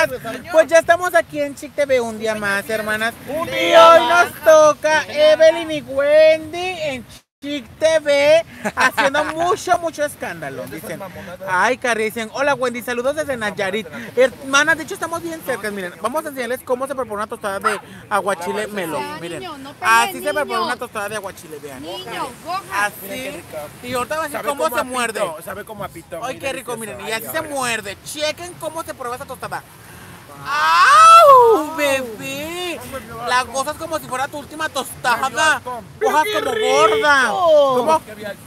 hermanas, pues ya estamos aquí en Chick TV un día más, hermanas. Y hoy nos toca Evelyn y Wendy en Chick TV haciendo mucho escándalo. Dicen, ay, Carrie, dicen, hola Wendy, saludos desde Nayarit. Hermanas, de hecho estamos bien cerca, miren, vamos a enseñarles cómo se prepara una tostada de aguachile melón. Miren, así se prepara una tostada de aguachile, vean. Así, y ahorita va a decir cómo se muerde. Sabe como a pito. Ay, qué rico, miren, y así se muerde. Chequen cómo se prueba esta tostada. ¡Au, bebé! La gozas como si fuera tu última tostada. Cojas como gorda. ¿Cómo?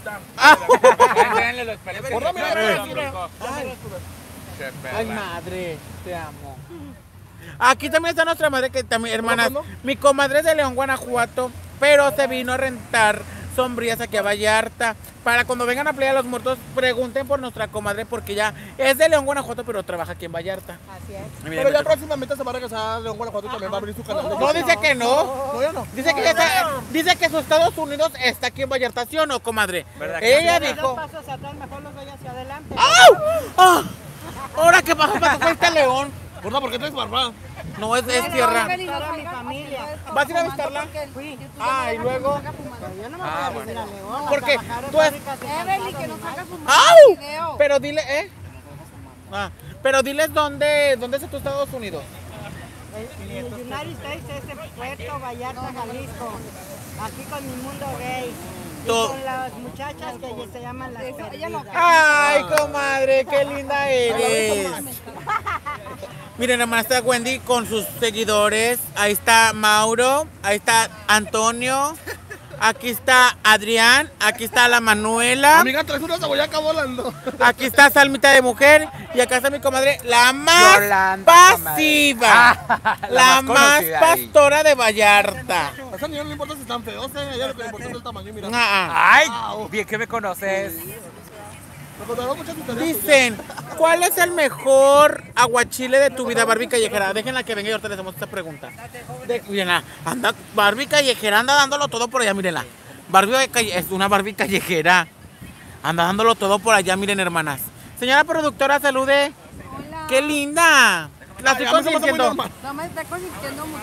Ay, madre, te amo. Aquí también está nuestra madre, que también, hermanas, mi comadre es de León, Guanajuato, pero se vino a rentar sombrías aquí a Vallarta. Para cuando vengan a Playa de los Muertos, pregunten por nuestra comadre, porque ya es de León, Guanajuato, pero trabaja aquí en Vallarta. Así es. Pero ya próximamente se va a regresar a León, Guanajuato y también va a abrir su canal. No, dice que no. No, ya no. Dice que ya está, dice que sus Estados Unidos está aquí en Vallarta, ¿sí o no, comadre? Ella dijo. Dos pasos atrás, mejor los doy hacia adelante. ¡Au! ¡Ah! Ahora que baja para fuiste León. Gorda, ¿por qué traes barba? No, es tierra. Toda mi familia. ¿Vas a ir a visitarla? Fui. Ah, y luego. Pero yo no me voy a venir a León. ¿Por qué? Tú es. Evelyn, que nos haga fumar ¡Au! video. Pero dile, Ah, pero diles dónde es tu Estados Unidos. El United States es en Puerto Vallarta, Jalisco. Aquí con mi mundo gay. Y con las muchachas que se llaman las perdidas. Ay, comadre, qué linda eres. Miren, hermana, está Wendy con sus seguidores. Ahí está Mauro, ahí está Antonio, aquí está Adrián, aquí está la Manuela. Amiga, traes una cebolla acá volando. Aquí está Salmita de mujer y acá está mi comadre, la más Yolanda, pasiva, la más conocida ahí. pastora de Vallarta. A esa niña no le importa si están feos, a ella lo que le importa es el tamaño, mira. Ay, bien que me conoces. Me contaron muchas historias. Dicen, ¿cuál es el mejor aguachile de tu vida, Barbie Callejera? Déjenla que venga y ahorita les hacemos esta pregunta. Mírenla, anda, Barbie Callejera anda dándolo todo por allá, mírenla. Es una Barbie Callejera. Anda dándolo todo por allá, miren, hermanas. Señora productora, salude. Hola. ¡Qué linda! La estoy consintiendo. No me está consintiendo mucho.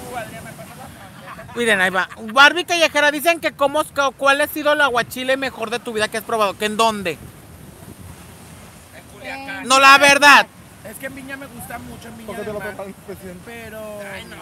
Miren, ahí va. Barbie Callejera, dicen que cuál ha sido el aguachile mejor de tu vida que has probado. ¿Que en dónde? No, la verdad. Es que en Viña me gusta mucho, en Viña Porque te lo del Mar, preparan, presidente. pero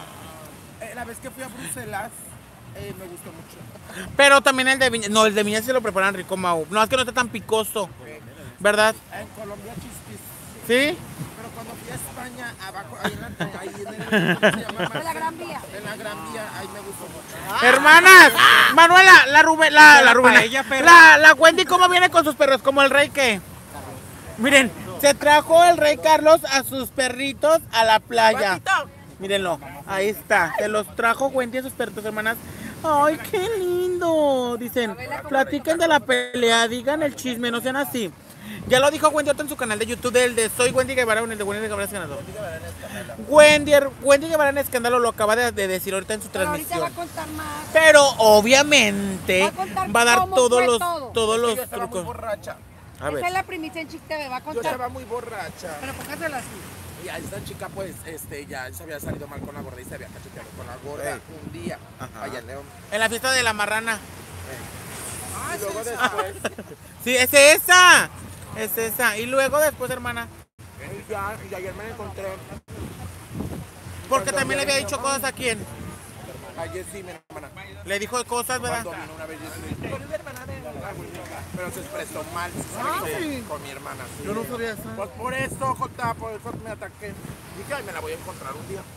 la vez que fui a Bruselas me gustó mucho. Pero también el de Viña. No, el de Viña sí lo preparan rico, Mau. No, es que no está tan picoso. ¿Verdad? En Colombia chispis, ¿Sí? pero cuando fui a España, abajo, ahí en el, ¿cómo se llama? En la Gran Vía. En la Gran Vía, ahí me gustó mucho. Hermanas, Manuela, paella, perro. la Wendy, ¿cómo viene con sus perros? ¿Como el rey qué? Miren, se trajo el rey Carlos a sus perritos a la playa. Mírenlo, ahí está. Se los trajo Wendy a sus perritos, hermanas. Ay, qué lindo. Dicen, platiquen de la pelea, digan el chisme, no sean así. Ya lo dijo Wendy ahorita en su canal de YouTube, del de Soy Wendy Guevara, el de Wendy Guevara Escándalo. Wendy Guevara en Escándalo lo acaba de decir ahorita en su Pero ahorita va a transmisión. contar más. Pero obviamente Va a contar va a dar cómo todos fue los todo. los Yo estaba muy trucos. borracha. A ver. Esa es la primicia en Chick TV, va a Yo contar. estaba muy borracha. Pero póngasela así. Y a esta chica, pues, ya se había salido mal con la gorda y se había cacheteado con la gorda un día allá en León. En la fiesta de la marrana. Y luego después, Sí, es esa. Es esa. Y luego después, hermana. y ayer me la encontré. Porque también le había dicho cosas a quién. Ayer sí, mi hermana. Le dijo cosas, ¿verdad? Cuando vino una vez, yo sí, "Tú eres la hermana de-". Pero se expresó mal con mi hermana. Sí. Yo no sabía eso. Pues por eso, Jota, por eso me ataqué. Dije, ay, me la voy a encontrar un día.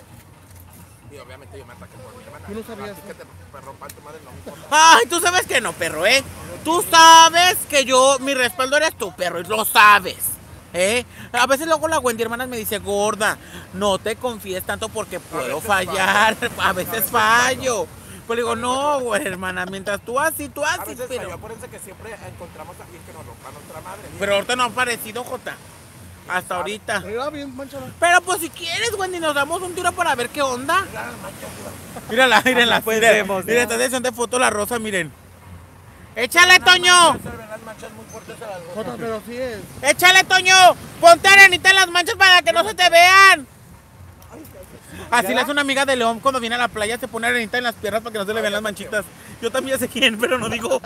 Y obviamente yo me ataqué por mi hermana. Yo no sabía Así eso. que te rompan tu madre, no me importa. Ay, tú sabes que no, perro, ¿eh? Tú sabes que mi respaldo eres tú, perro, y lo sabes. A veces luego la Wendy, hermanas, me dice, gorda, no te confíes tanto porque puedo fallar. A veces fallo. Pues le digo, no, güey, hermana, mientras tú así, A veces pero... falló, acuérdense que siempre encontramos a alguien que nos rompa nuestra madre. Pero ahorita no ha aparecido, Jota. Hasta ahorita. Era bien manchada. Pero pues si quieres, Wendy, nos damos un tiro para ver qué onda. Mírala, Pues vemos, Miren, está de foto la rosa, miren. Échale, Toño. Se ven las manchas muy fuertes a las Jota, pero sí es. Échale, Toño. Ponte arenita en las manchas para que no se te vean. Así le hace una amiga de León cuando viene a la playa, se pone arenita en las piernas para que no se le vean las manchitas. Yo también sé quién, pero no digo.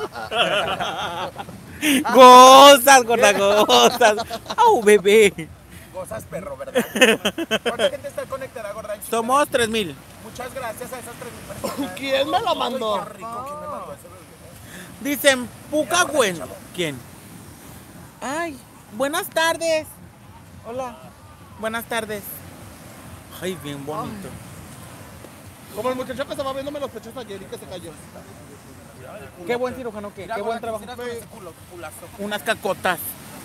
Gozas, gorda, gozas. Au, bebé. Gozas, perro, ¿verdad? ¿Cuánta gente está conectada, gorda? Somos 3,000. Muchas gracias a esas 3,000 personas. ¿Quién me lo mandó? Qué rico, ¿quién me mandó eso? Dicen, Puca Gwen. ¿Quién? Ay, buenas tardes. Hola. Buenas tardes. Ay, bien bonito. Como el muchacho que estaba viéndome los pechos ayer y que se cayó. Qué buen cirujano, qué buen trabajo. Unas cacotas.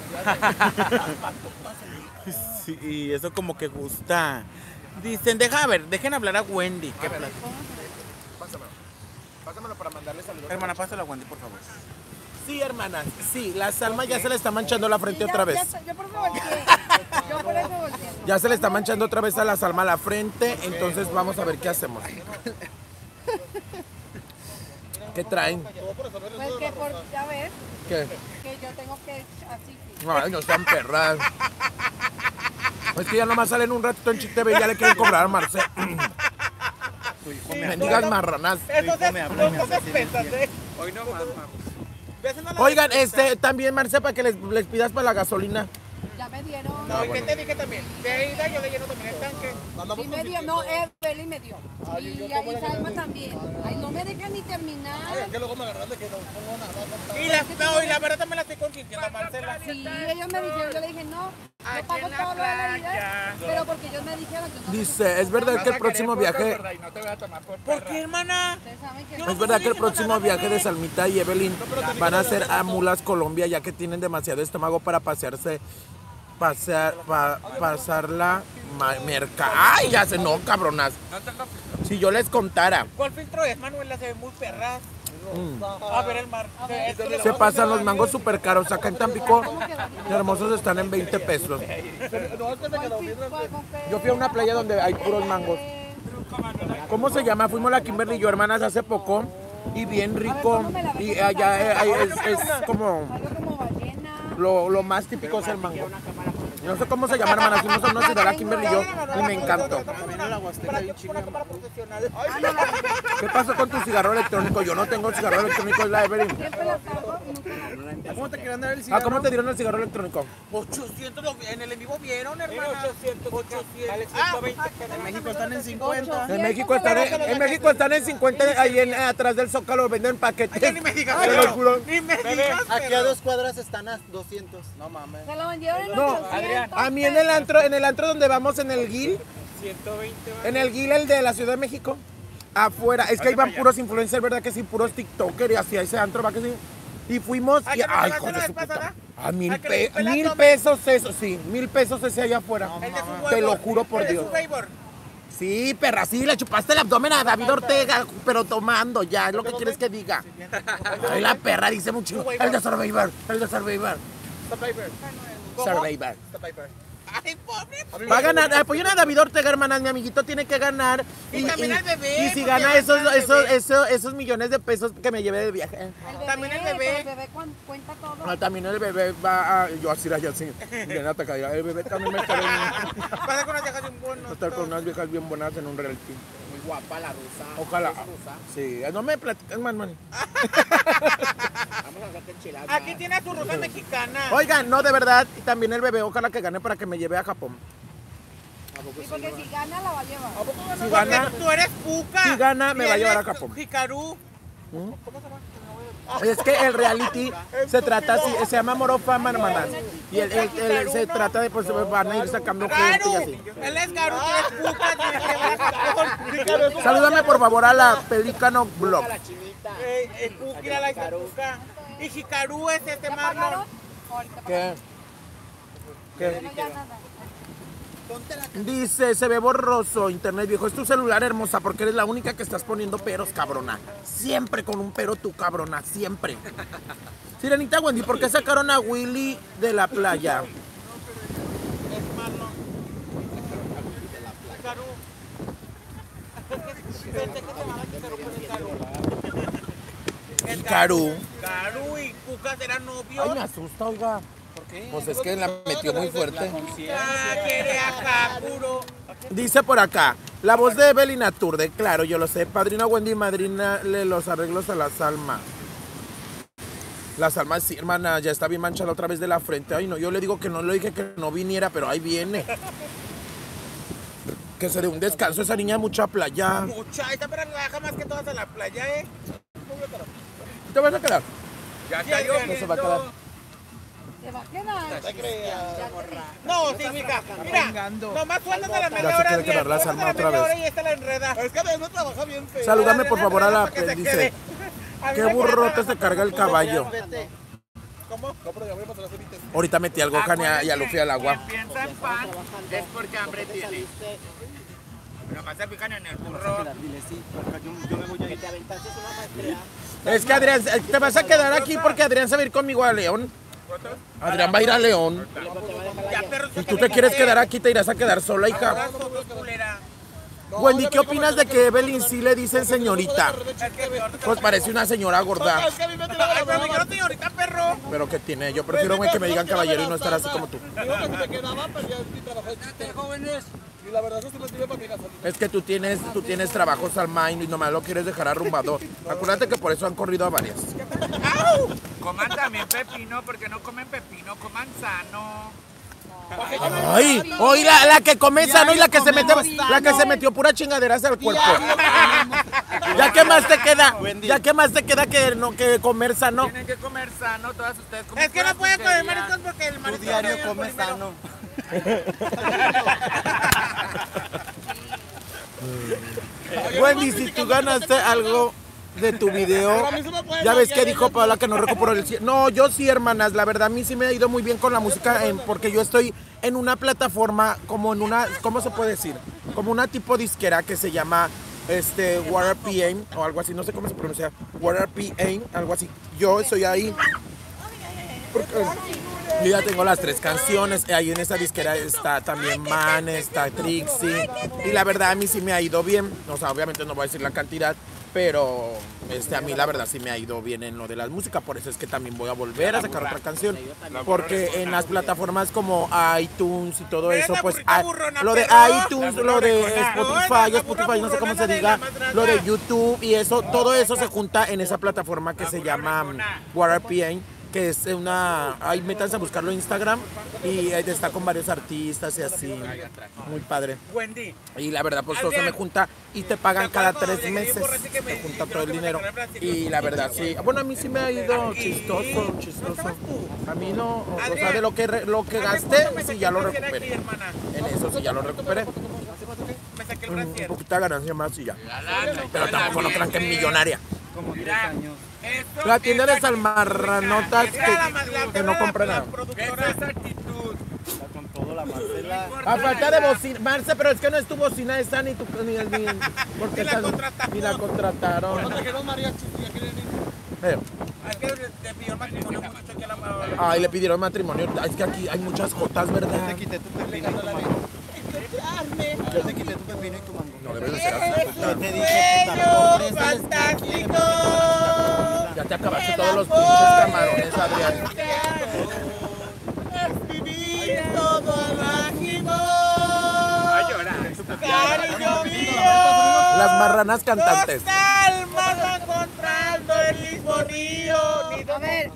Sí, eso como que gusta. Dicen, dejen hablar a Wendy. ¿Qué plato? Pásamelo para mandarle saludos. Hermana, pásala a Wendy, por favor. Sí, hermanas, sí, la Salma ya se le está manchando la frente otra vez. Yo por eso volteé. Yo por eso volteé. Ya se le está manchando otra vez a la Salma la frente, entonces vamos a ver qué hacemos. ¿Qué traen? Pues que por, ya ves, ¿Qué? que yo tengo que así. Ay, no sean perras. Es que ya nomás salen un ratito en Chic TV y ya le quieren cobrar a Marce. Mendigas marranas. Hoy no más, Oigan, también Marce, para que les pidas para la gasolina. Ya me dieron. No, ¿y qué te dije también? De ida yo le lleno también el tanque. Sí me dio, no, Evelyn me dio. Y ahí Salma también. Ay, no me dejan ni terminar. Que luego me agarran de que no pongo nada. Y la verdad también la estoy consintiendo, Marcela. Sí, ellos me dijeron, yo le dije, no, yo pago todo lo de la vida, pero porque ellos me dijeron que no. Dice, ¿es verdad que el próximo viaje... ¿Por qué, hermana? Ustedes saben que ¿Es verdad que el próximo viaje de Salmita y Evelyn van a ser a Mulas, Colombia, ya que tienen demasiado estómago para pasar la merca? ¡Ay, ya se no, cabronas! Si yo les contara. ¿Cuál filtro es, Manuela? Se ve muy perra. A ver el mar. Se pasan los mangos súper caros. Acá en Tampico, hermosos están en 20 pesos. Yo fui a una playa donde hay puros mangos. ¿Cómo se llama? Fuimos la Kimberly y yo, hermanas, hace poco. Y bien rico. Y allá es como... algo como ballena. Lo más típico es el mango. No sé cómo se llama, hermanas. Fuimos a una ciudad, la Kimberly y yo, y me encantó. ¿Qué pasó con tu cigarro electrónico? Yo no tengo cigarro electrónico, es la Evelyn. Siempre la cargo y nunca la ¿Cómo te quieren dar el Ah, cigarro? ¿cómo te dieron el cigarro electrónico? 800, en el en vivo vieron, hermana. 800. En México están en 50. En México están en 50, ahí atrás del Zócalo venden paquetes. Ni me digas, Te lo juro. ni me digas. Aquí a 2 cuadras están a 200. No mames. Se lo vendieron en No, 800. a mí en el antro donde vamos, en el GIL, 120. en el GIL, el de la Ciudad de México, afuera, es que ahí van puros influencers, ¿verdad que sí? Puros TikTokers y hacia ese antro, ¿va que sí? Y fuimos y, ay, hijo de su puta. A 1,000 pesos eso, sí, 1,000 pesos ese allá afuera. Te lo juro por Dios. Sí, perra, sí, le chupaste el abdomen a David Ortega, pero tomando ya, es lo que quieres que diga. Ay, la perra dice mucho, el de Survivor. Ay, pobre. Va a ganar, apoyen a David Ortega, hermanas, mi amiguito tiene que ganar. Y también al bebé, Y si porque gana va a ganar esos millones de pesos que me lleve de viaje. También el bebé. El bebé cuenta todo. También el bebé va a... Yo así, bien atacada. El bebé también me estará Pasa con unas viejas bien buenas. estar con unas viejas bien buenas en un reality. Muy guapa la rusa. Ojalá. ¿Es rusa? Sí, no me platiques, man. Vamos a hacerte enchiladas. Aquí tiene a su rusa mexicana. Oigan, no, de verdad, y también el bebé, ojalá que gane para que me lleve a Japón. Sí, porque si gana la va a llevar. Si Porque gana, tú eres Puca. Si gana, me Y va a él llevar es a Japón. Hikaru. es que el reality se trata así, se llama Amor o Fama, hermanas. Y él se trata de, pues, van a ir sacando gente y Garu. así. Él es Garu, tú eres Puca. Tienes que llevar a Japón. Salúdame por favor a la Pelícano Blog. Puca, mira la Puca. Y Hikaru es este ¿Ya Marlon. pagaron? Ahorita ¿Qué? ¿Qué? no, ya nada. Dice, se ve borroso, internet viejo. Es tu celular, hermosa, porque eres la única que estás poniendo peros, cabrona. Siempre con un pero tú, cabrona, siempre. Sirenita Wendy, ¿por qué sacaron a Willy de la playa? Es Marlon. Hikaru. Pensé que se llamaba Hikaru, pero Hikaru. ¿Y Caru? Caru y Cucas eran novios. Ay, me asusta, oiga. ¿Por qué? Pues es que la metió muy fuerte. Quiere acá, puro. Dice por acá, la voz de Evelyn Aturde, claro, yo lo sé. Padrina Wendy, madrina le los arreglos a la Salma. La Salma, sí, hermana, ya está bien manchada otra vez de la frente. Ay, no, yo le digo que no, le dije que no viniera, pero ahí viene. Que se dé un descanso, esa niña mucha playa. Mucha, esta perra relaja más que todas a la playa, ¿Te vas a quedar? Ya está lloviendo. No se va a quedar. ¿Te va a quedar? No, sí, mija. Mira, nomás sueltas a la Ya media se hora. quiere quedar la Salma otra vez. Y esta la enreda. Es que Adrián no trabaja bien feo. Salúdame por favor a la Para que se aprendice. quede. A mí Qué me burrote queda- se carga el caballo. ¿Cómo? No, pero ya voy a pasar las evites. Ahorita metí al Gohan y a Luffy al agua. Piensa en pan, es porque hambre tiene. Nomás se fijan en el burro. Es que Adrián, te vas a quedar aquí porque Adrián se va a ir conmigo a León. Adrián va a ir a León. Ya, perro, Si tú te quieres quedar aquí, te irás a quedar sola, hija. culera. Wendy, ¿qué opinas de que Evelyn sí le dicen señorita? Pues parece una señora gorda. Es que a mí me tiraba Ay, la pero me brava. quiero señorita, perro. Pero que tiene, yo prefiero que me digan caballero y no estar así como tú. Digo que si te quedaba, pues ya mi trabajo es chiste. jóvenes. Y la verdad, eso sí me sirve para mi gasolina. Es que tú tienes trabajos al mind y nomás lo quieres dejar arrumbado. Acuérdate que por eso han corrido a varias. Coman también pepino, porque no comen pepino, coman sano. Ay, hoy la que come sano y la que se metió pura chingaderas al cuerpo. ¿Ya qué más te queda? ¿Ya qué más te queda que comer sano? Tienen que comer sano, todas ustedes comen Es que no pura puede comer porquería. mariscos porque el marisco Diario come sano. Wendy, si tú ganaste algo de tu video, ya ves que dijo Paola que no recuperó el... No, yo sí, hermanas, la verdad a mí sí me ha ido muy bien con la música porque yo estoy en una plataforma como en una, ¿cómo se puede decir? Como una tipo disquera que se llama WaterPA o algo así, no sé cómo se pronuncia, WaterPA, algo así. Yo estoy ahí. Yo ya tengo las 3 canciones, ahí en esa disquera está también Man, está Trixie, y la verdad a mí sí me ha ido bien, o sea, obviamente no voy a decir la cantidad, pero a mí la verdad sí me ha ido bien en lo de la música, por eso es que también voy a volver a sacar otra canción, porque en las plataformas como iTunes y todo eso, pues lo de iTunes, lo de Spotify, no sé cómo se diga, lo de YouTube y eso, todo eso se junta en esa plataforma que se llama WaterPA, que es ahí métanse a buscarlo en Instagram y está con varios artistas y así, muy padre. Wendy. Y la verdad pues todo se me junta y te pagan cada 3 meses, te junta todo el dinero y la verdad sí, bueno a mí sí me ha ido chistoso. A mí no, o sea de lo que gasté, sí ya lo recuperé, en eso sí ya lo recuperé. Me saqué el Un brasier. poquito de ganancia más y ya, pero tampoco no crean que es millonaria. Como 3 años. La tienda de salmarranotas que no compra nada. Productora. Está con todo la Marcela. A falta de bocina, Marce, pero es que no es tu bocina esa ni porque ni la contrataron. No trajeron mariachis y ya quieren ir. Es que le pidió el matrimonio mucho que la Ay, le pidieron matrimonio. Es que aquí hay muchas jotas, ¿verdad? Te quité tu pepino y tu mango. Yo te quité tu pepino y tu mango. No debe de ser así. Yo te dije, puta, ¡Sueño fantástico! Ya te acabaste todos los pinches camarones, Adrián. Es vivir todo al máximo. A llorar. Cariño mío. Las marranas cantantes. Dos almas van encontrando el mismo río. A ver.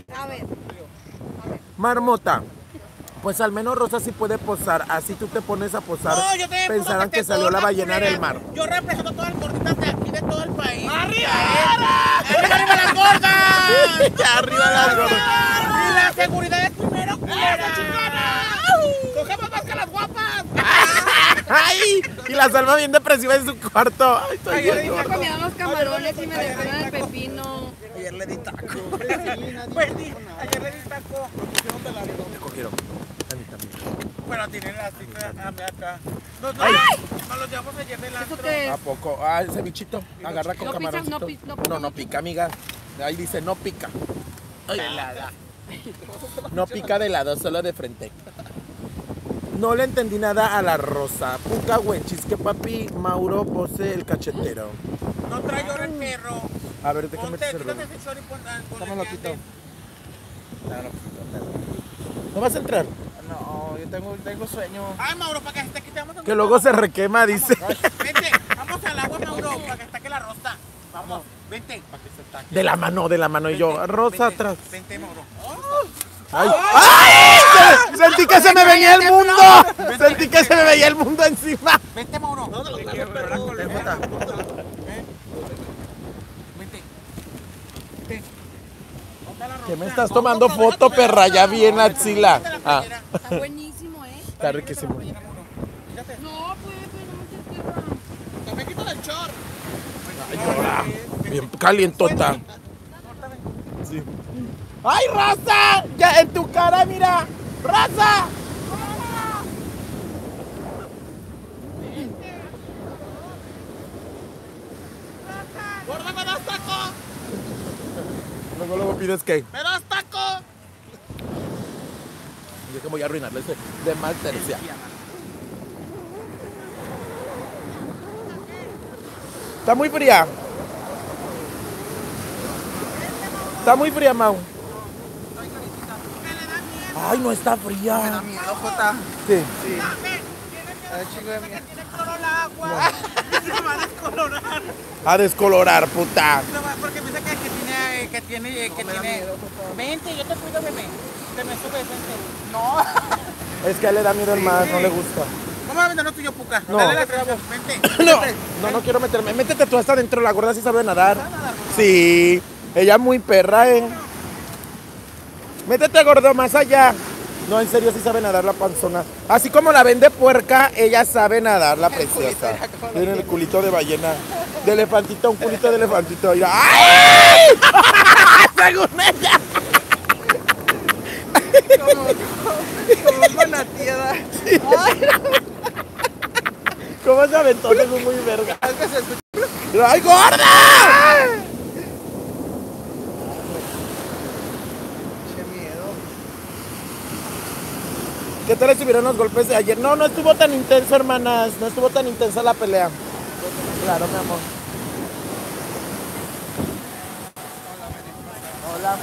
Marmota. Pues al menos Rosa sí puede posar. Así tú te pones a posar. No, yo también Pensarán puedo que salió la ballena culera. del mar. Yo represento a todas las gorditas de aquí, de todo el país. ¡Arriba! ¡Arriba las gordas! Arriba las gordas. ¡Y la seguridad es primero, culera! ¡Cogemos más que las guapas! ¡Ay! Y la Salma bien depresiva en su cuarto. Ay, estoy bien Me gorda. comieron los camarones y me dejaron el pepino. Ayer le di taco. Wendy, ayer le di taco. Me cogieron. A mí también. Pero tienen la cita a mí acá. Nos los llevamos ayer del ¿Eso antro. qué es? ¿A poco? Ah, el cevichito. Agarra con No pica, camaroncito. no pica. No pica, amiga. Ahí dice no pica. Ay. No pica de lado, solo de frente. No le entendí nada a la Rosa. Puca huenchis que papi Mauro pose el cachetero. No trae ahora el perro. A ver, déjame Ponte, cerrar. quítate ese short y pon Déjame lo quito. ¿No vas a entrar? No, yo tengo sueño. Ay, Mauro, para que se te quite. Vamos a Que luego se requema, dice. Vente, vamos al agua, Mauro, para que estaque la rosa. Vamos, vente. Para que se estaque. De la mano. Y yo, Rosa Vente, atrás. Vente, Mauro. ¡Ay! ¡Ay! Sentí que se me veía el mundo. Sentí que se me veía el mundo encima. Vente, Mauro. Vente. ¿Qué me estás tomando foto, perra? Ya bien, Axila. Ah, Está buenísimo, ¿eh? está riquísimo. No, pues no me queda. También quito el short. Bien calientota. Sí. ¡Ay, Rosa! Ya en tu cara, mira. ¡Rosa! Gorda, me das taco. Luego pides que. Me das taco. Yo que voy a arruinarle ese de mal tercia. Está muy fría. Está muy fría, Mau. Ay, no está fría. Miedo, Jota. Sí. Tiene cloro el agua. Se va a descolorar. A descolorar, puta. No, porque piensa que tiene. Vente, yo te cuido, bebé. Te me subes, vente. No. Es que a él le da miedo el mar, no le gusta. ¿Cómo va a vender lo tuyo, Puca? No. Dale la traba. Vente. No quiero meterme. Métete tú hasta adentro, la gorda sí sabe nadar. Sí. Ella muy perra, Métete, gordo, más allá. No, en serio, sí sabe nadar la panzona. Así como la vende puerca, ella sabe nadar, la preciosa. Tiene el culito de ballena. De elefantito, un culito de elefantito. Mira. ¡Ay! Según ella. Como manatieda. ¿Cómo se aventó? Es muy verga. Es que se escucha. ¡Ay, gorda! Qué miedo. ¿Qué tal estuvieron los golpes de ayer? No estuvo tan intenso, hermanas. No estuvo tan intensa la pelea. Claro, mi amor. Hola,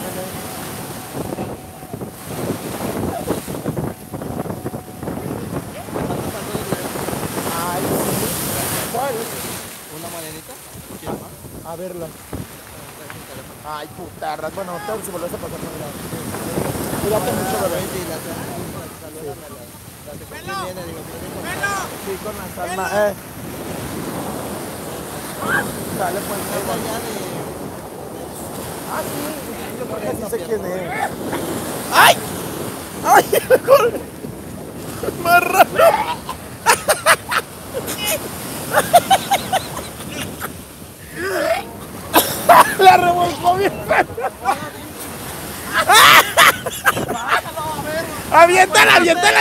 Ay, sí. ¿Cuál? ¿Una malenita? A verla. Ay, putarras. Bueno, todo si volvés a pasar, no, mira. Cuídate mucho, bebé. Sí, con la salma. Dale, pues. Ah, sí. Yo creo que sí sé quién es. ¡Ay! ¡Ay! ¡Marrano! La revolcó bien. ¡Aviéntala!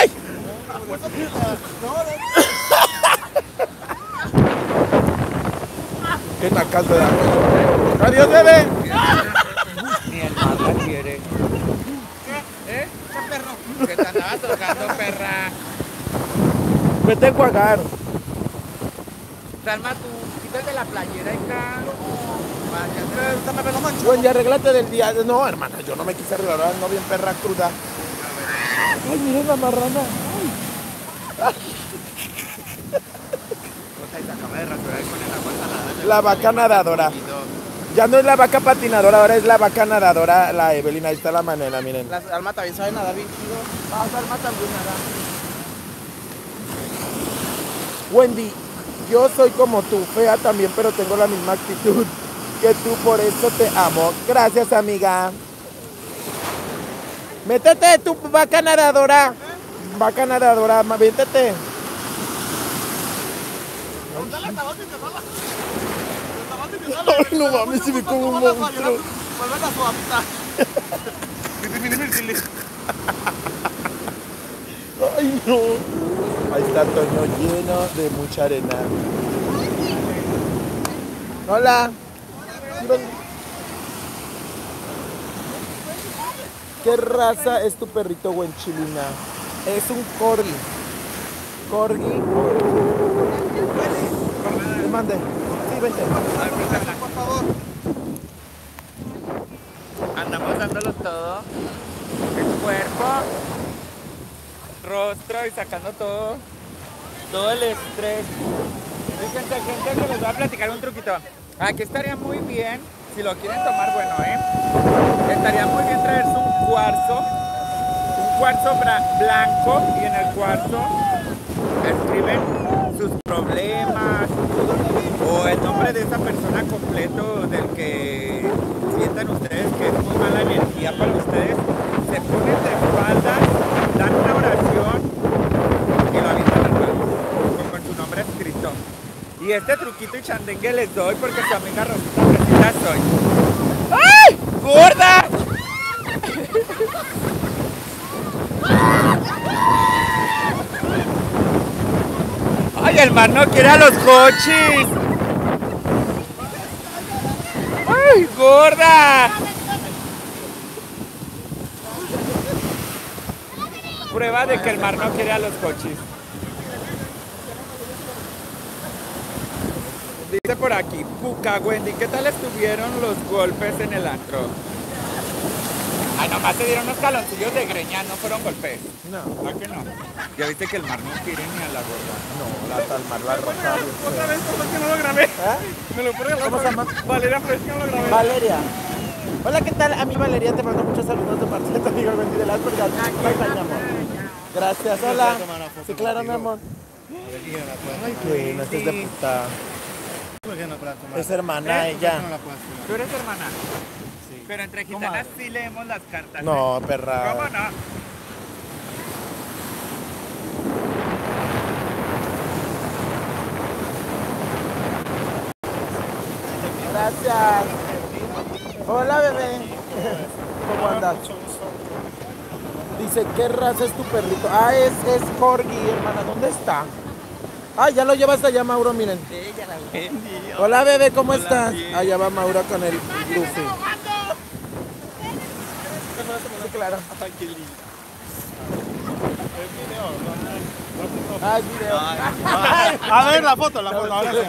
¡Qué nacal de la! ¡Adiós, bebé! Ni el mar la quiere. ¿Qué perro? Que te andabas tocando, perra. Vete a enjuagar. Salma, tú quítate la playera, hija. Buen día, arréglate del día. No, hermana, yo no me quise arreglar, no bien perra cruda. Ay, miren la marrana. La vaca nadadora. Ya no es la vaca patinadora, ahora es la vaca nadadora, la Evelina. Ahí está la manera, miren. La Alma también sabe nadar bien chido. Ah, Alma también nada. Wendy, yo soy como tú, fea también, pero tengo la misma actitud que tú, por eso te amo. Gracias, amiga. Métete, tu vaca nadadora. Vaca nadadora, métete. Ay, no mames, se ve como un monstruo. Vuelven a su hábitat. Ay, no. Ahí está Toño lleno de mucha arena. Hola. ¿Qué raza es tu perrito, Wenchilina? Es un corgi. Corgi. ¿Qué mande? vente. Por favor. Andamos dándolo todo. El cuerpo, rostro y sacando todo el estrés. Fíjense, gente, que les voy a platicar un truquito. Aquí estaría muy bien, si lo quieren tomar, bueno, estaría muy bien traerse un cuarzo blanco, y en el cuarzo escriben sus problemas o el nombre de esa persona completo del que sientan ustedes que es muy mala energía para ustedes. Se ponen de espaldas, dan una oración y lo avientan al cuerpo con su nombre escrito. Y este truquito y chandengue les doy porque su amiga Rosita Fresita soy. ¡Ay! ¡Gorda! ¡Ay, el mar no quiere a los cochis! ¡Ay, gorda! Prueba de que el mar no quiere a los cochis. Dice por aquí, Puca, Wendy, ¿qué tal estuvieron los golpes en el antro? Ay, nomás se dieron unos caloncillos de greña, no fueron golpes. No. ¿Por qué no? Ya viste que el mar no quiere ni a la gorda. No, la tal mar la rosa. Otra vez, por que no lo grabé. Me lo pone ¿Cómo se llama? Valeria Fresca, no lo grabé. Valeria. Hola, ¿qué tal? A mí Valeria te mando muchos saludos de parte de tu amigo Wendy de las Vergas. Bye, mi amor. Gracias, hola. Sí, claro, mi amor. Ay, güey, no estés de puta. Es hermana ella. ¿Tú eres hermana? Sí. Pero entre gitanas sí leemos las cartas. No, perra. ¿Cómo no? Gracias. Hola, bebé. ¿Cómo andas? Dice, ¿qué raza es tu perrito? Ah, es Corgi, hermana. ¿Dónde está? Ah, ya lo llevas allá, Mauro, miren. Sí, ya la vendí. Hola, bebé, ¿cómo Hola, estás? bien. Allá va Mauro con el Luffy. Sí, claro. Ah, es video. A ver, la foto, ahora sí.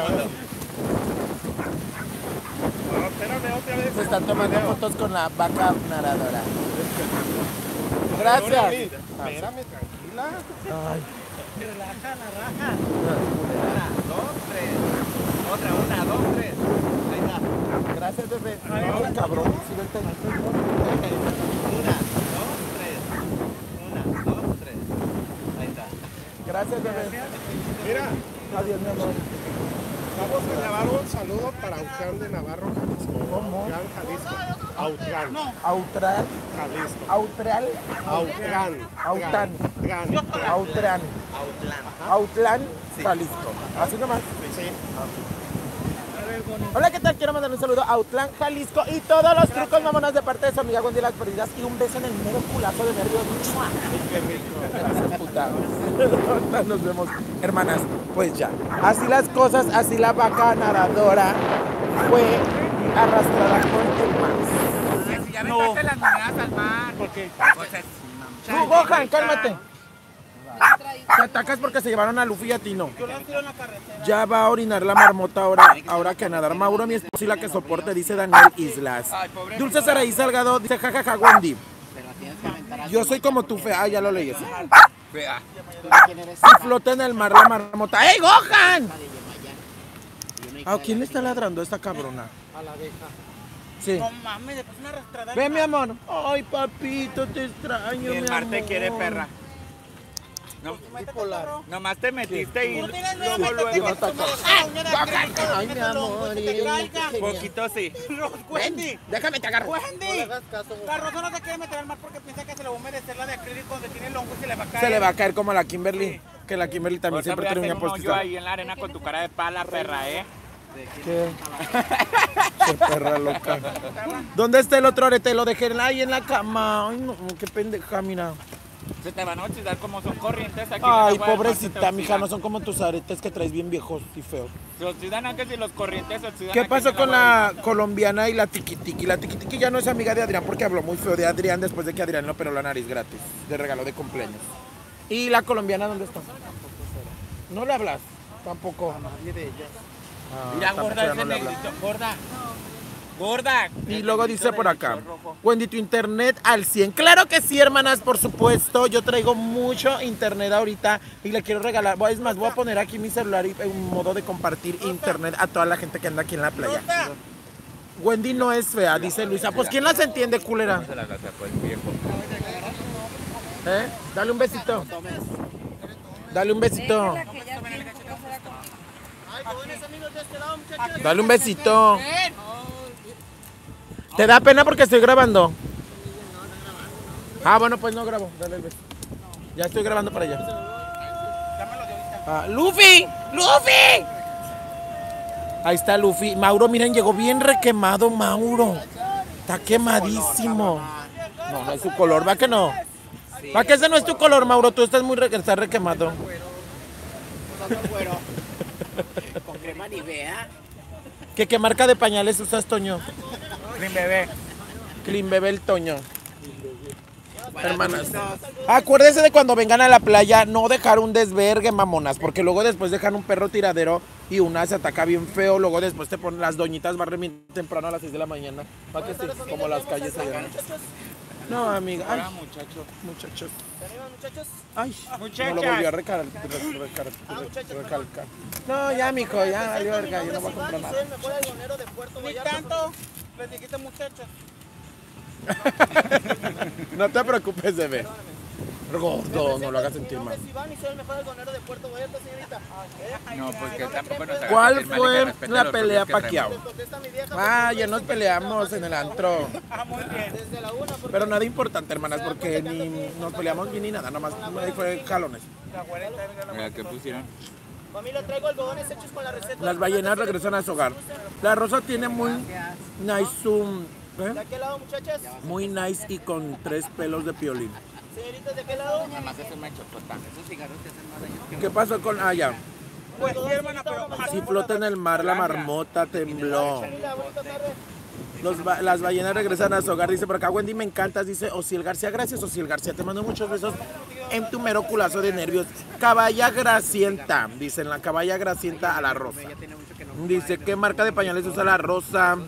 Espérame otra vez. Se están tomando fotos con la vaca nadadora. Gracias. Espérame, tranquila. Ay. Relaja la raja. 1, 2, 3. Otra, 1, 2, 3. Ahí está. Gracias, bebé. Ay, cabrón. Sí, vente. 1, 2, 3. 1, 2, 3. Ahí está. Gracias, bebé. Mira, Adiós, mi amor. vamos a grabar un saludo para Autlán de Navarro, Jalisco. ¿Cómo? Autlán, Jalisco. Autlán. Autral. Jalisco. Autral. Autlán. Aután. Autlán. Autlán. Autlán, Jalisco. Así nomás. Sí. Hola, ¿qué tal? Quiero mandar un saludo a Autlán, Jalisco y todos los trucos mamonas de parte de su amiga Wendy Las Perdidas y un beso en el mero culazo de nervios. ¡Mua! Gracias, puta. Ahorita nos vemos, hermanas. Pues ya, así las cosas, así la vaca nadadora fue arrastrada con el mar. Si ya aventaste las monedas al mar. ¿Por qué? Pues es Tú, Gohan, cálmate. Te atacas porque se llevaron a Luffy y a ti no. Ya va a orinar la marmota ahora que a nadar. Mauro, mi esposa y la que soporte, dice Daniel Islas. Dulce Saraí Salgado dice jajaja Wendy. Yo soy como tu fea. Ah, ya lo leí. fea. Si flota en el mar la marmota. ¡Ey, Gohan! ¿A quién le está ladrando esta cabrona? A la abeja. Sí. No mames, después una arrastrada. Ven, mi amor. Ay, papito, te extraño, Y el mi mar te amor. quiere, perra. No, nomás te metiste y No tienes miedo, luego, métete luego. con la uña de acrílico, Ay, mi mételo, amor. pues, que te caiga. Poquito sí. Wendy, Déjame te agarro. Wendy. La Rosa no se quiere meter al mar porque piensa que se le va a humedecer la de acrílico donde tiene el hongo y se le va a caer. Se le va a caer como a la Kimberly. Sí. Que la Kimberly también Ahorita siempre voy a tiene hacer uña un hoyo postiza. ahí en la arena con tu cara de pala, perra, ¿eh? ¿Qué? Qué perra loca. ¿Dónde está el otro arete? Lo dejé ahí en la cama. Ay, no, qué pendeja, mira. Se te van a oxidar como son corrientes aquí. en el Ay, agua del mar, se pobrecita, te mija, no oxidan. son como tus aretes que traes bien viejos y feos. Se oxidan antes y los corrientes se oxidan. ¿Qué aquí pasó en el con agua la colombiana y la tiquitiqui? La tiquitiqui ya no es amiga de Adrián porque habló muy feo de Adrián después de que Adrián le operó la nariz gratis, de regalo de cumpleaños. ¿Y la colombiana dónde está? ¿No le hablas? Tampoco. A nadie de ellas. Mira, tampoco gorda, ya ese no le habla. negrito. Gorda. Gorda. Y luego dice por acá, Wendy, tu internet al 100. Claro que sí, hermanas, por supuesto. Yo traigo mucho internet ahorita y le quiero regalar. Es más, voy a poner aquí mi celular y en modo de compartir internet a toda la gente que anda aquí en la playa. Wendy no es fea, dice Luisa. Pues ¿quién las entiende, culera? ¿Eh? Dale un besito. Dale un besito. Dale un besito. ¿Te da pena porque estoy grabando? Ah, bueno, pues no grabo. Dale el beso. Ya estoy grabando para allá. ¡Luffy! ¡Luffy! Ahí está Luffy. Mauro, miren, llegó bien requemado, Mauro. Está quemadísimo. No, no es su color. ¿Va que no? ¿Va que ese no es tu color, Mauro? Tú estás muy estás requemado. Con crema Nivea. ¿Qué marca de pañales usas, Toño? Clean Bebé. Clean Bebé el Toño. Hermanas, acuérdense de cuando vengan a la playa no dejar un desvergue, mamonas, porque luego después dejan un perro tiradero y una se ataca bien feo, luego después te ponen las doñitas barren bien temprano a las 6 de la mañana. ¿Para qué sí? Como las calles allá. No, amiga. Ay, muchachos. Ay, no lo volvió a recalcar. No, ya, mijo, ya valió verga, yo no voy a comprar nada. Ni tanto. Les dijiste muchachos. No te preocupes, bebé. Gordo, no lo hagas sentir mal. No, porque tampoco nos hagas ¿Cuál sentir mal y que fue respete la los pelea rules que Pacquiao? Ah, ya nos peleamos en el antro. Pero nada importante, hermanas, porque ni nos peleamos bien ni nada, nomás ahí fue jalones. traemos. ¿Qué pusieron? Familia, traigo algodones hechos con la receta. Las ballenas regresan a su hogar. La rosa tiene muy nice, ¿De qué lado, muchachas? muy nice y con 3 pelos de piolín. Señoritas, ¿de qué lado? Nada más eso me chocota. Esos cigarros te hacen más daño. ¿Qué pasó con ya? Pues sí, hermana, pero... Si flota en el mar, la marmota tembló. Las ballenas regresan a su hogar, dice por acá, Wendy, me encantas, dice Osiel García, gracias Osiel García, te mando muchos besos en tu mero culazo de nervios. Caballa Gracienta, dicen la caballa Gracienta a la rosa. Dice, ¿qué marca de pañales usa la rosa?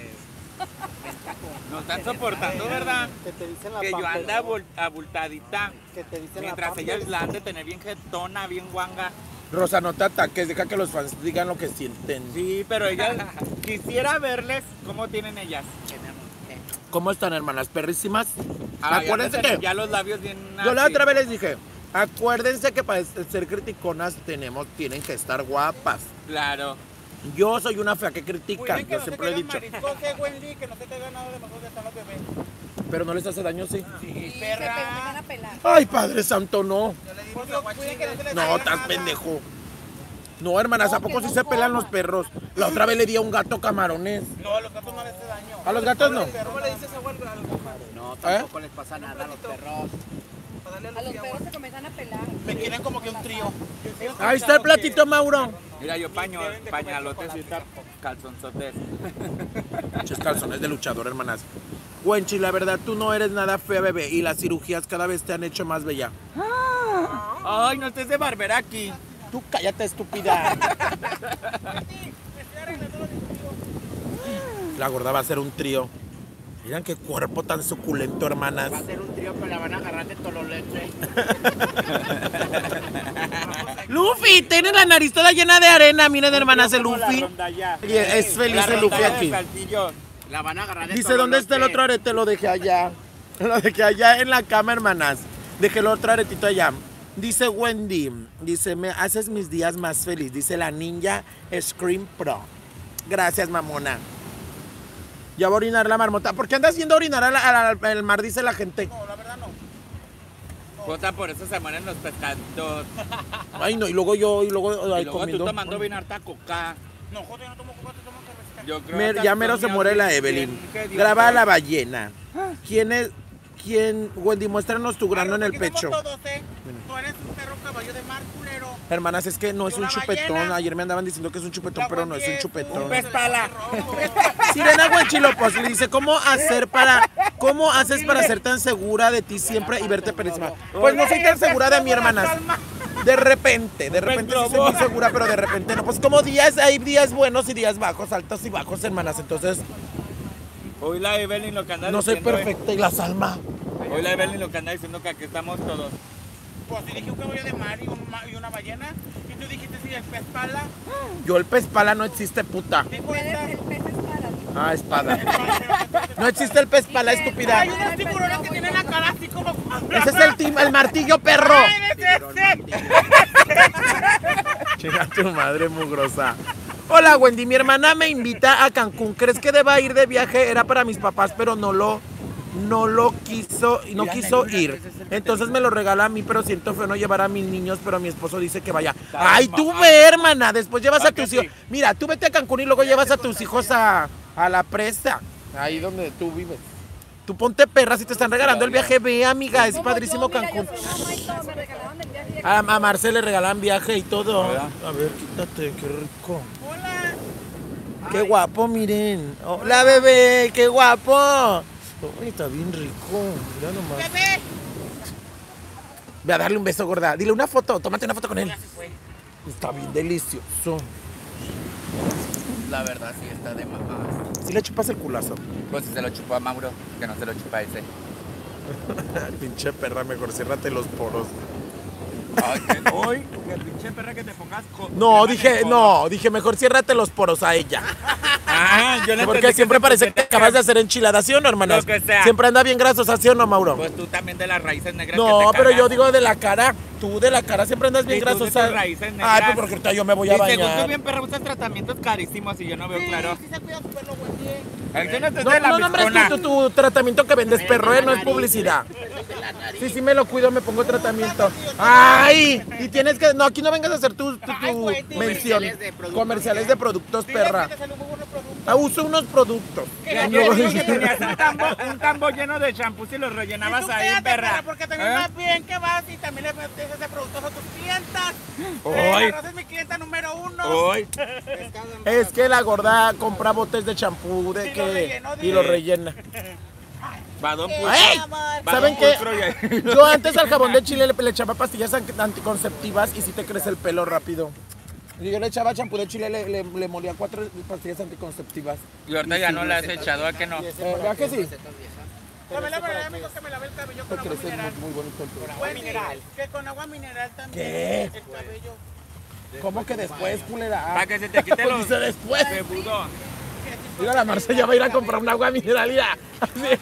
Nos están soportando, ¿verdad? Que te dicen la Que yo Pampers. anda abultadita. Que te dicen Mientras la ellas la han de tener bien jetona, bien guanga. Rosa, no te ataques, deja que los fans digan lo que sienten. Sí, pero ellas, quisiera verles cómo tienen ellas. ¿Cómo están, hermanas? ¿Perrísimas? Ah, Acuérdense ya, que ya los labios bien yo la así. otra vez les dije, acuérdense que para ser criticonas tienen que estar guapas. Claro. Yo soy una fea que critica, Muy bien, que yo no se siempre he caigan dicho. mariscos, Wendy, que no se caigan nada de mejor que están los bebés. Pero no les hace daño, sí. Sí, Se van perra. a pelar. Ay, Padre Santo, no. Por Dios, cuiden que no se les No, caiga estás nada. pendejo. No, hermanas, ¿a poco sí se pelan los perros? La otra vez le di a un gato camarones. No, a los gatos no les hace daño. ¿A los gatos no? ¿Cómo le dices agua al gato? No, tampoco les pasa nada a los perros. A los perros se comienzan a pelar. Me quieren como que un trío. Ahí está el platito, Mauro. Mira, yo pañalotes y esta calzonzotes. Muchos calzones de luchador, hermanas. Wenchi, la verdad, tú no eres nada fea, bebé. Y las cirugías cada vez te han hecho más bella. Ay, no estés de barbera aquí. Tú cállate, estúpida. La gorda va a ser un trío. Miren qué cuerpo tan suculento, hermanas. Va a ser un trío, pero la van a agarrar de tololeche. Luffy, tiene la nariz toda llena de arena. Miren, hermanas, el Luffy. Es feliz el Luffy aquí. La van a agarrar de Dice, ¿dónde está el otro arete? Lo dejé allá. Lo dejé allá en la cama, hermanas. Dejé el otro aretito allá. Dice Wendy, dice, me haces mis días más feliz. Dice la Ninja Scream Pro. Gracias, mamona. Ya va a orinar la marmota. ¿Por qué anda haciendo orinar al mar? Dice la gente. No, la verdad no. Jota, por eso se mueren los pescados. Ay, no, y luego yo, Y luego tú comiendo. tomando bien harta coca. No, joder, yo no tomo coca, te tomo cerveza. Yo creo Ya mero se muere la Evelyn. Graba a la ballena. ¿Quién? Wendy, muéstranos tu grano en el pecho. Todos, Tú eres un perro caballo de mar, culero. Hermanas, es que no es Y un una chupetón. ballena. Ayer me andaban diciendo que es un chupetón, pero no es un chupetón. Un pez pala. Sirena Guanchilopos le dice, ¿cómo haces para ser tan segura de ti siempre y verte perísima? Pues no soy tan segura de mi hermanas. De repente sí soy muy segura, pero de repente no. Pues como días, hay días buenos y días bajos, altos y bajos, hermanas. Entonces, Hoy la Evelyn lo que anda no soy diciendo perfecta y la Salma. Hoy la Evelyn lo que anda diciendo que aquí estamos todos. Pues si dije un caballo de mar y una ballena, y tú dijiste si el pez pala. Yo el pez pala no existe, puta. Dijo esta. El pez espada. Ah, espada. No existe el pez pala, estúpida. Hay unos tiburones que tienen la cara así como. Ese es el martillo, perro. ¡Ay, ese! Chinga tu madre mugrosa. Hola, Wendy, mi hermana me invita a Cancún. ¿Crees que deba ir de viaje? Era para mis papás, pero no quiso ir. Entonces me lo regala a mí, pero siento feo no llevar a mis niños, pero mi esposo dice que vaya. Ay, tú ve, hermana, después llevas a tus hijos. Mira, tú vete a Cancún y luego llevas a tus hijos a la presa, ahí donde tú vives. Tú ponte perra, si te están regalando el viaje, ve, amiga, es padrísimo Cancún. A Marce le regalan viaje y todo. A ver, quítate, qué rico. Hola. Qué guapo, miren. Hola, bebé, qué guapo. Ay, está bien rico. Mira nomás. Bebé. Ve a darle un beso, gorda. Dile una foto, tómate una foto con él. Está bien delicioso. La verdad sí está de más. Si le chupas el culazo. Pues si se lo chupó a Mauro, que no se lo chupa a ese. Pinche perra, mejor ciérrate los poros. Ay, que hoy, que pinche perra que te pongas No, dije, mejor ciérrate los poros a ella. Ah, yo le Porque siempre parece que acabas de hacer enchiladas, ¿sí o no, hermanas? Lo que sea. Siempre anda bien grasosa, ¿sí o no, Mauro? Pues tú también de las raíces negras. No, que te pero yo cargas. digo de la cara. Tú de la cara siempre andas bien Y tú de grasosa. tus raíces negras. Ay, pues porque ahorita yo me voy a Y según tú bañar. bien perra usas tratamientos carísimos y yo no veo claro. Sí se cuida su pelo, güey. Ay, tú no te No, de la no nombres mezcona. tu tratamiento que vendes, perro, no es publicidad. Sí, me lo cuido, me pongo tratamiento. ¡Ay! Y tienes que... No, aquí no vengas a hacer tu mención. Comerciales de productos, perra. Uso unos productos. Mira, yo digo que tenías un tambo lleno de champús y los rellenabas ahí, perra. Porque también más bien que vas y también le metes ese producto a tus clientas. Hoy. Rosa es mi clienta número 1. Hoy. Es que la gorda compra botes de champú y lo rellena. Badón ¡Ay! ¿Saben qué? Yo antes al jabón de Chile le echaba pastillas anticonceptivas y sí te crece el pelo rápido. Yo le echaba champú de Chile, le molía 4 pastillas anticonceptivas. Y ahorita ya no le has echado, ¿a que no? ¿Verdad que sí? Dame la verdad, amigos, que me lave el cabello con Te agua crece mineral. muy bonito el pelo. Agua mineral. Que con agua mineral también. ¿Qué? El cabello. ¿Cómo que después, culera? Para que se te quite los... Dice después. Seguro. Mira, la Marce ya va a ir a comprar un agua mineral, mira. Así.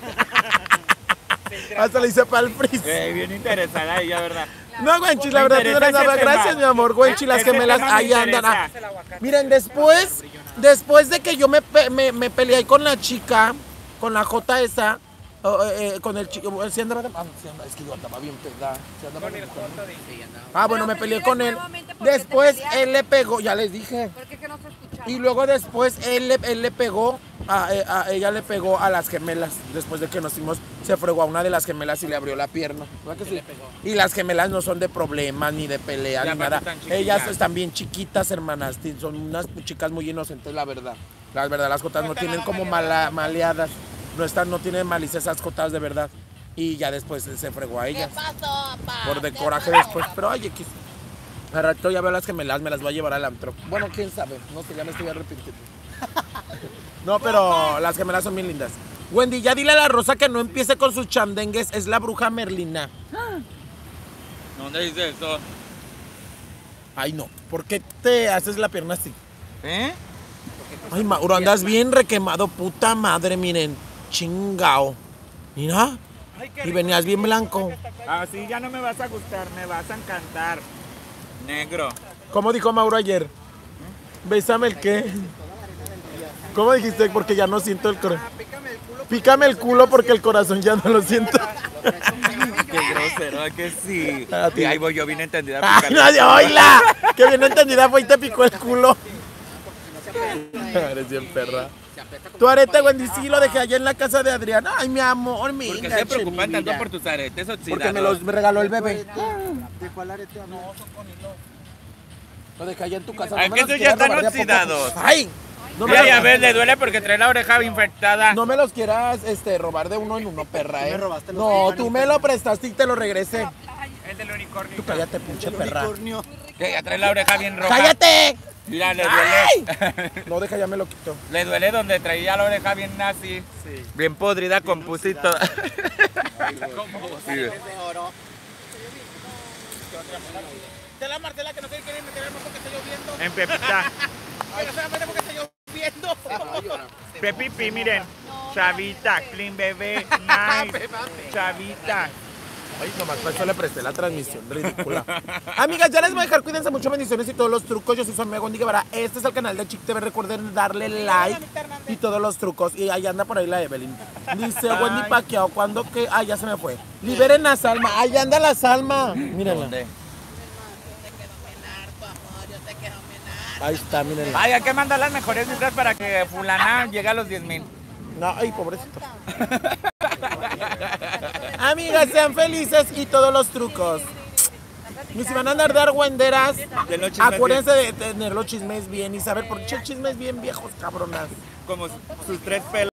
Hasta le hice para el freeze. Bien interesada ella, ¿verdad? No, Güenchi, la verdad, tú no eres nada. Gracias, mi amor. Güenchi, las Ese gemelas tema me ahí andan. interesa. Miren, después de que yo me peleé con la chica, con la J esa, con el chico, ¿sí andaba es que yo andaba bien pegada. ¿Sí andaba bien pegada? Bueno, me peleé con él. Después él le pegó, ya les dije. ¿Por qué que no se escuchaba? Y luego después él le pegó, ella le pegó a las gemelas. Después de que nos fuimos, se fregó a una de las gemelas y le abrió la pierna. ¿Verdad que sí? Y las gemelas no son de problemas, ni de pelea, ni nada. Ellas están bien chiquitas, hermanas. Son unas chicas muy inocentes, la verdad. La verdad, las jotas no tienen como maleadas. No tienen malicia esas jotas de verdad. Y ya después se fregó a ellas. Por de coraje después. Pero ay, X. Al rato ya veo las gemelas, me las voy a llevar al antro. Bueno, quién sabe, no sé, ya me estoy arrepintiendo. No, pero las gemelas son bien lindas. Wendy, ya dile a la Rosa que no empiece con sus chandengues, es la bruja Merlina. ¿Dónde dice eso? Ay, no, ¿por qué te haces la pierna así? ¿Eh? Ay, Mauro, andas bien requemado, puta madre, miren, chingao. Mira, y venías bien blanco. Así ya no me vas a gustar, me vas a encantar. Negro. ¿Cómo dijo Mauro ayer? Bésame el qué. ¿Cómo dijiste? Porque ya no siento el corazón. Pícame el culo porque el corazón ya no lo siento. Qué grosero, ¿a que sí? A ti. Y ahí voy yo bien entendida. ¡Ay, nadie, oíla! Que bien entendida fue y te picó el culo. Eres bien perra. Tu arete, Wendy, sí lo dejé allá en la casa de Adrián. Ay, mi amor, mi ¿Por qué se preocupan tanto por tus aretes oxidados? Porque me regaló el bebé. ¿De cuál arete? No, son con hilo. Lo dejé allá en tu casa. Ay, No me que los esos ya quieras están robar de a poco. oxidados. ¡Ay! No me, Mira, ya ves, le duele porque trae la oreja infectada. no me los quieras robar de uno en uno, perra, ¿eh? No, tú me lo prestaste y te lo regresé. del unicornio. Tú cállate, pinche perra. Que ya trae la oreja bien roja. ¡Cállate! Mira, le duele. No, deja, ya me lo quito. Le duele donde traía la oreja bien así. Sí. Bien podrida con pusito. Sí. De la Marcela que no quiere meter el porque está lloviendo. En Pepita. Que no se va a meter porque está lloviendo. Pepipi, miren. Chavita, clean bebé, nice. Chavita. Ay, nomás para eso le presté la transmisión, ridícula. Amigas, ya les voy a dejar, cuídense mucho, bendiciones y todos los trucos. Yo soy su amiga Wendy Guevara. Este es el canal de Chick TV. Recuerden darle like y todos los trucos. Y ahí anda por ahí la Evelyn. Dice Wendy Pacquiao, ¿cuándo que? Ay, ya se me fue. Liberen a Salma. Ahí anda la Salma. Mírenla. Ahí está, mírenla. Ay, hay que mandar las mejores cifras para que fulana llegue a los 10,000. No, ay, pobrecito. Amigas, sean felices y todos los trucos. Y si van a andar de argüenderas, acuérdense de tener los chismes bien y saber por qué chismes bien viejos, cabronas. Como sus 3 pelos.